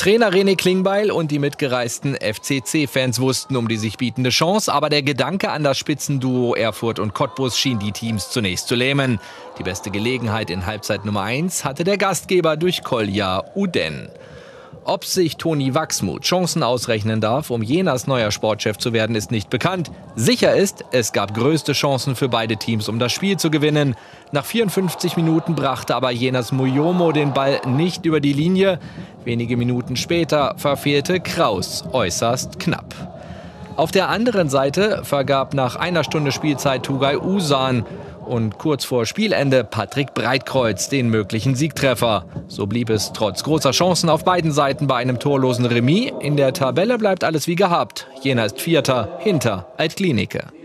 Trainer René Klingbeil und die mitgereisten FCC-Fans wussten um die sich bietende Chance, aber der Gedanke an das Spitzenduo Erfurt und Cottbus schien die Teams zunächst zu lähmen. Die beste Gelegenheit in Halbzeit Nummer 1 hatte der Gastgeber durch Kolja Uden. Ob sich Toni Wachsmuth Chancen ausrechnen darf, um Jenas neuer Sportchef zu werden, ist nicht bekannt. Sicher ist, es gab größte Chancen für beide Teams, um das Spiel zu gewinnen. Nach 54 Minuten brachte aber Jenas Muyomo den Ball nicht über die Linie. Wenige Minuten später verfehlte Kraus äußerst knapp. Auf der anderen Seite vergab nach einer Stunde Spielzeit Tugay Uzan und kurz vor Spielende Patrick Breitkreuz den möglichen Siegtreffer. So blieb es trotz großer Chancen auf beiden Seiten bei einem torlosen Remis. In der Tabelle bleibt alles wie gehabt. Jena ist Vierter hinter Alt-Glienicke.